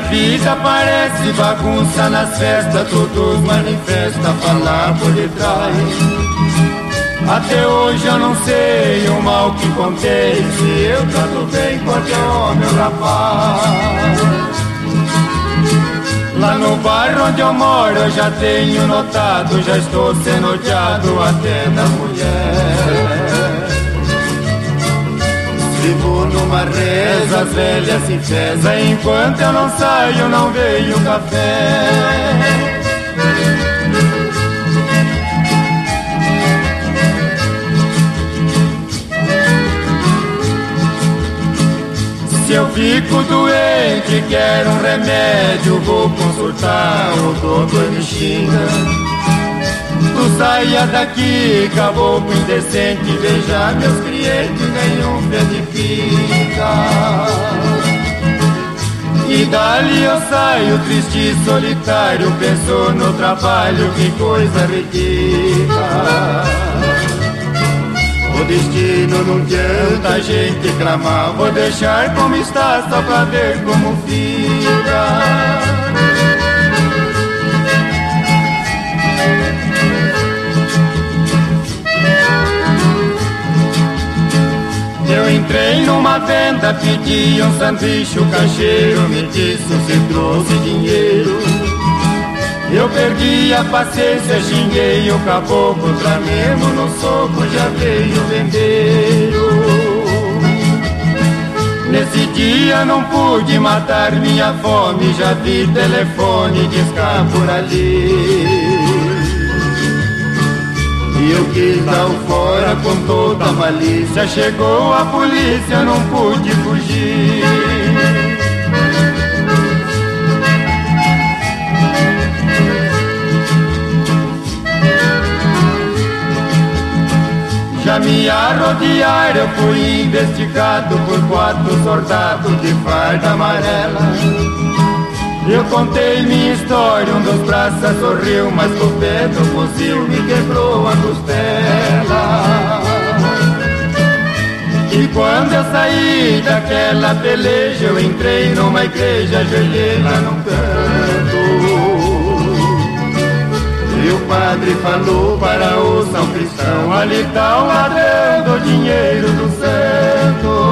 vida parece bagunça nas festas, todos manifestam falar por detrás. Até hoje eu não sei o mal que contei, se eu trato bem qualquer homem ou rapaz. Lá no bairro onde eu moro eu já tenho notado, já estou sendo odiado até da mulher. Vivo numa reza, as velhas se feza, enquanto eu não saio não veio café. Se eu fico doente, quero um remédio, vou consultar, o doutor me xinga. Tu saia daqui, caboclo indecente, veja meus clientes, nenhum pé de pica. E dali eu saio triste e solitário, penso no trabalho, que coisa ridícula. O destino não adianta a gente clamar, vou deixar como está só pra ver como fica. Eu entrei numa venda, pedi um sanduíche, o caixeiro me disse você trouxe dinheiro. Eu perdi a paciência, xinguei o caboclo, tramendo no soco, já veio o vendeiro. Nesse dia não pude matar minha fome, já vi telefone discar por ali. E eu quis dar o fora com toda a malícia, chegou a polícia, não pude fugir. Já me arrodearam, eu fui investigado por 4 soldados de farda amarela. Eu contei minha história, um dos praças sorriu, mas com o pé do fuzil me quebrou a costela. E quando eu saí daquela peleja, eu entrei numa igreja, ajoelhei lá no canto. E o padre falou para o São Cristão, ali tá o ladrão do dinheiro do santo.